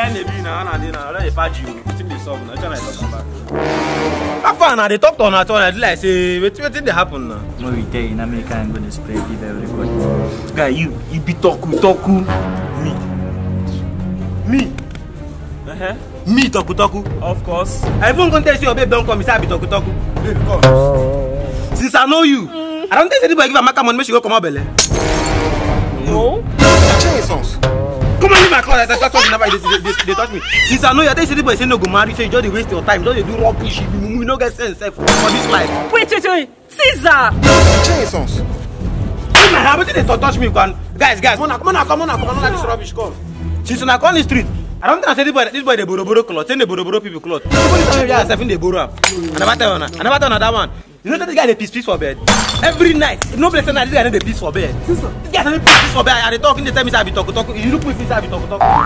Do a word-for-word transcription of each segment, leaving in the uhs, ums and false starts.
can be now? I did now. Let me fight you. Waiting the song. I'm trying to talk about. How far now? They talk on that one. I like say, what what did happen now? No, we tell you in America I'm gonna spread give everybody. Guy, you you be Talku Talku. Me. Me. Uh huh. Me Talku Talku. Of course. I even gonna tell you your baby don't come. Say I be Talku Talku. Baby come. Since I know you, mm. I don't think anybody give a maca money. Make she go come out belly. No. Change songs. Come on, leave my clothes. I touch never they, they, they, they touch me. Since I know you, I think anybody say no go marry. Say you just waste your time. Just do rubbish. You no get sense for this life. Wait, wait, wait. Caesar. Change songs. My habit they touch me, guys. Guys, come on, come on, come on, come on, like this rubbish come. Since I come on the street, I don't think I say this boy, this boy they borrow borrow clothes. Say they borrow borrow people clothes. People tell me yourself in they borrow. I never tell you, I never tell another one. You know that this guy they piece piece for bed every night. Nobody say that this guy they piece for bed. This guy they piece piece for bed. I they talking. They tell me say I be Talku Talku. You look me say I be Talku Talku.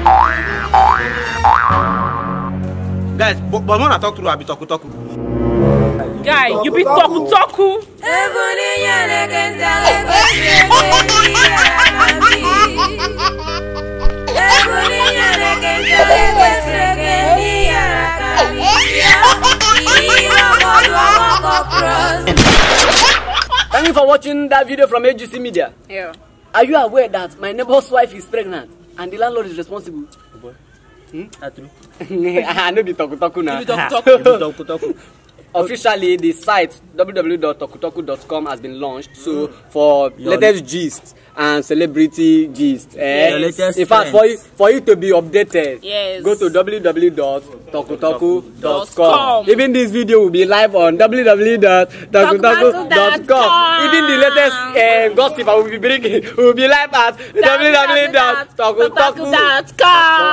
Guys, but, but when I talk to you, I be Talku Talku. Guy, you be Talku Talku. Thank you for watching that video from A G C Media. Yeah. Are you aware that my neighbor's wife is pregnant and the landlord is responsible? Hmm? That's true. I know the Talku Talku now. Talku Talku. Officially, the site w w w dot talku talku dot com has been launched. So for Your latest gist and celebrity gist, eh? Latest in fact, for you, for you to be updated, yes. go to w w w dot talku talku dot com. Even this video will be live on w w w dot talku talku dot com. Even the latest uh, gossip I will be bringing will be live at w w w dot talku talku dot com.